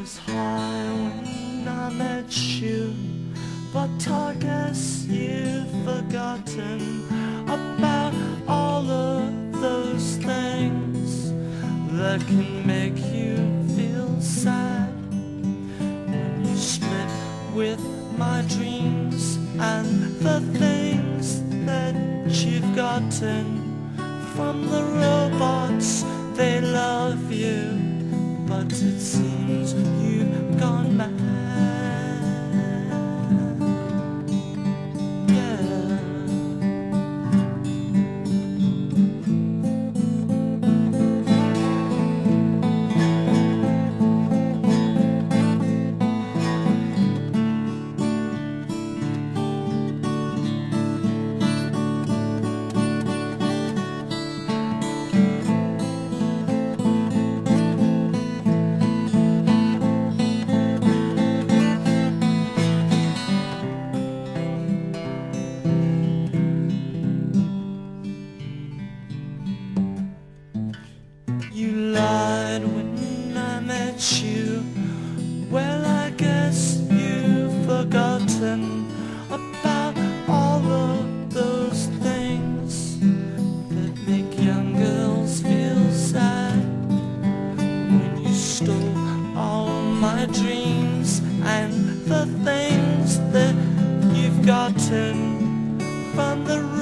was high when I met you, but I guess you've forgotten about all of those things that can make you feel sad. When you split with my dreams and the things that you've gotten from the robots, they love you, but it seems you've gone mad. You lied when I met you. Well, I guess you've forgotten about all of those things that make young girls feel sad. When you stole all my dreams and the things that you've gotten from the